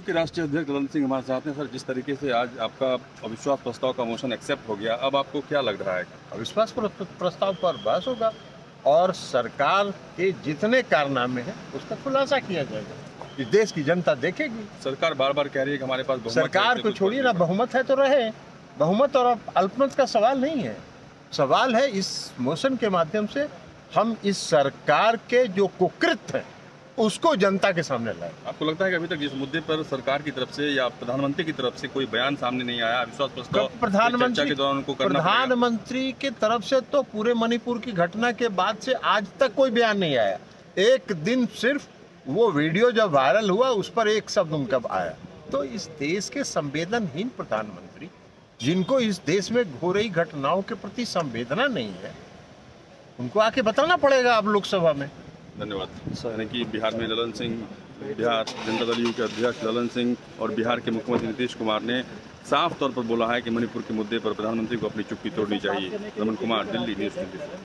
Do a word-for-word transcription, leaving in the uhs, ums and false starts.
के राष्ट्रीय अध्यक्ष ललन सिंह हमारे साथ हैं। सर, जिस तरीके से आज आपका अविश्वास प्रस्ताव का मोशन एक्सेप्ट हो गया, अब आपको क्या लग रहा है? अविश्वास प्रस्ताव पर बहस होगा और सरकार के जितने कारनामे हैं उसका खुलासा किया जाएगा। इस देश की जनता देखेगी। सरकार बार बार कह रही है कि हमारे पास बहुमत है। सरकार को छोड़िए ना, बहुमत है तो रहे। बहुमत और अल्पमत का सवाल नहीं है। सवाल है इस मोशन के माध्यम से हम इस सरकार के जो कुकृत्य हैं उसको जनता के सामने लाए। आपको लगता है कि अभी तक जिस मुद्दे पर सरकार की तरफ से या प्रधानमंत्री की तरफ से कोई बयान सामने नहीं आया, अविश्वास प्रस्ताव प्रधानमंत्री के दौरान उनको करना प्रधानमंत्री की तरफ से तो पूरे मणिपुर की घटना के बाद से आज तक कोई बयान नहीं आया। एक दिन सिर्फ वो वीडियो जब वायरल हुआ उस पर एक शब्द उनका आया। तो इस देश के संवेदनहीन प्रधानमंत्री, जिनको इस देश में हो रही घटनाओं के प्रति संवेदना नहीं है, उनको आके बताना पड़ेगा अब लोकसभा में। धन्यवाद। यानी कि बिहार में ललन सिंह, बिहार जनता दल यू के अध्यक्ष ललन सिंह और बिहार के मुख्यमंत्री नीतीश कुमार ने साफ तौर पर बोला है कि मणिपुर के मुद्दे पर प्रधानमंत्री को अपनी चुप्पी तोड़नी चाहिए। रमन कुमार, दिल्ली न्यूज़।